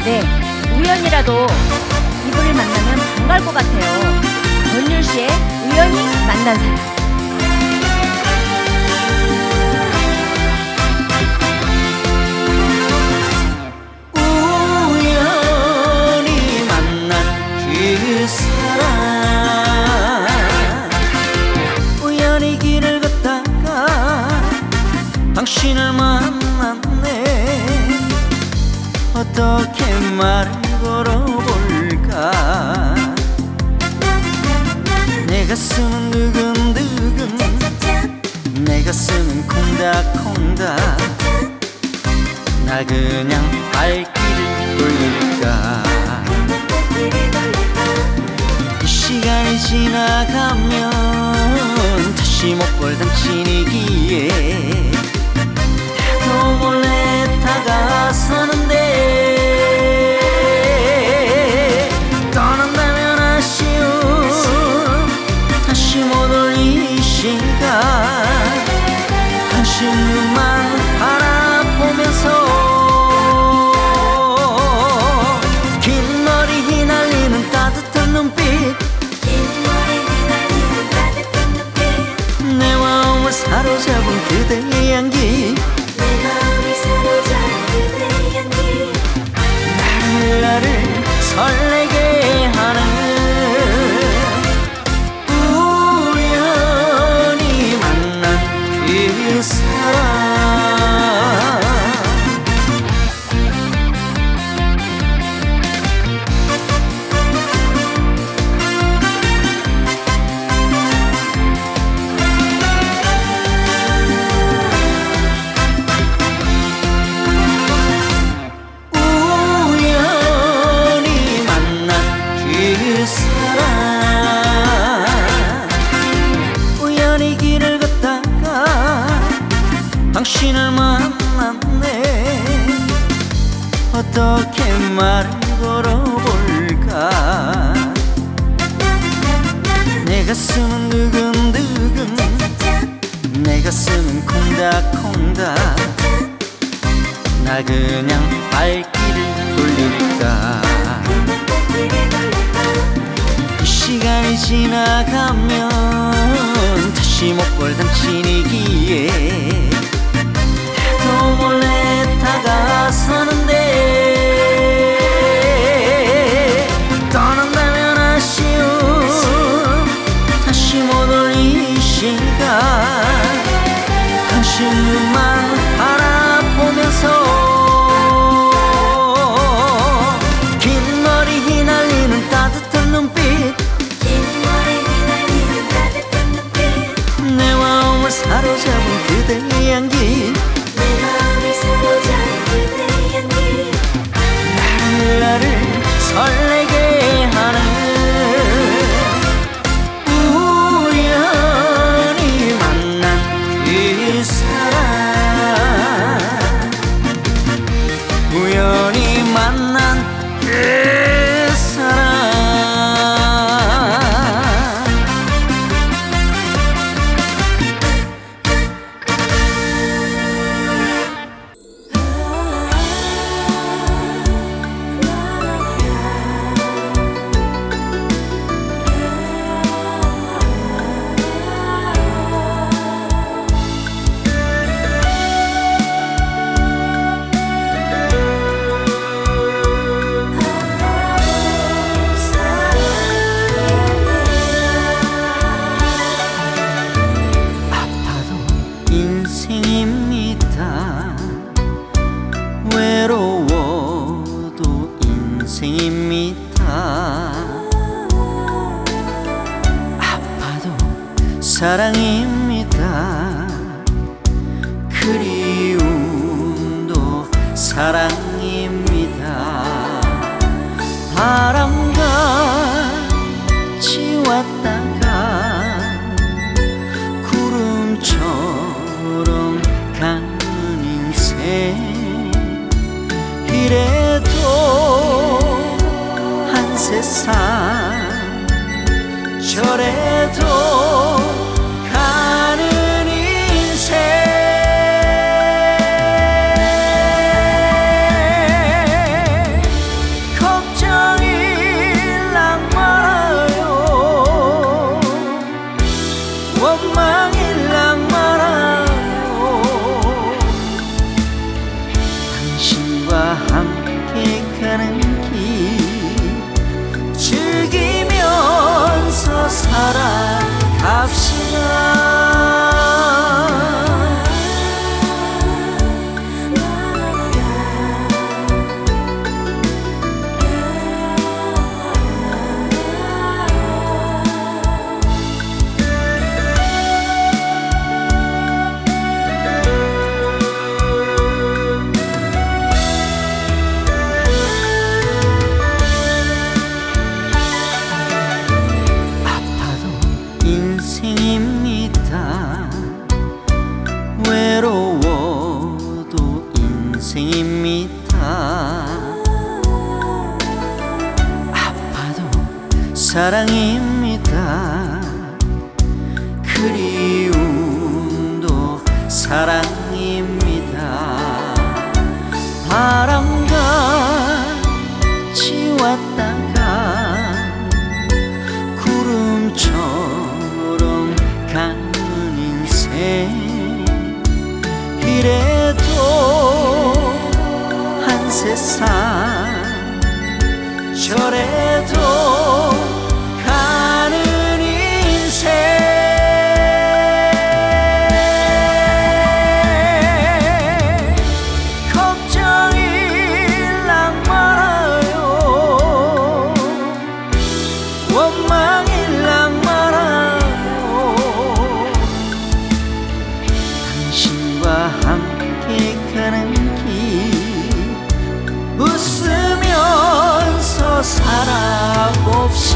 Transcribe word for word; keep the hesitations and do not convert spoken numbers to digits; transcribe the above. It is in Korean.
네, 우연이라도 이분을 만나면 반가울 것 같아요. 권율 씨의 우연히 만난 사람. 우연히 만난 그 사람, 우연히 길을 걷다가 당신을 만났네. 어떻게 말을 걸어볼까. 내 가슴은 두근두근, 내 가슴은 콩닥콩닥. 나 그냥 발길을 돌릴까. 이 시간이 지나가면 다시 못 볼 당신이기에 나도 몰래 다가서는데 떠난다면 아쉬움 다시 못 올 이 시간. 당신 눈만 바라보면서 긴 머리 휘날리는 따뜻한 눈빛, 내 마음을 사로잡은 그대의 향기, 나를 나를 설레게 하는 우연히 만난 그 사람. 당신을 만났네. 어떻게 말을 걸어볼까. 내 가슴은 두근두근, 내 가슴은 콩닥콩닥. 나 그냥 발길을 돌릴까. 이 시간이 지나가면 다시 못 볼 당신이기에 나도 몰래 다가서는데 떠난다면 아쉬움 다시 못 올 이 시간. 당신 눈만 바라보면서 긴 머리 휘날리는 따뜻한 눈빛, 내 마음을 사로잡은 그대의 향기, 나를 나를 설레게 하는 우연히 만난 그 사람. 우연히 만난 그 사람. 인생입니다. 외로워도 인생입니다. 아파도 사랑입니다. 그리움도 사랑입니다. 바람같이 왔다가 구름처럼 가는 인생. 이래도 한 세상 저래도 가는 인생. 함께 가는 길 즐기면서 살아갑시다. 인생입니다. 외로워도 인생입니다. 아파도 사랑입니다. 그리움도 사랑입니다. 바람같이 왔다가 구름처럼 가는 인생 이래도 한 세상 저래도 가는 인생 걱정일랑 말아요 원망일랑 말아요 당신과 함께 가는 길 웃으면서 살아봅시다.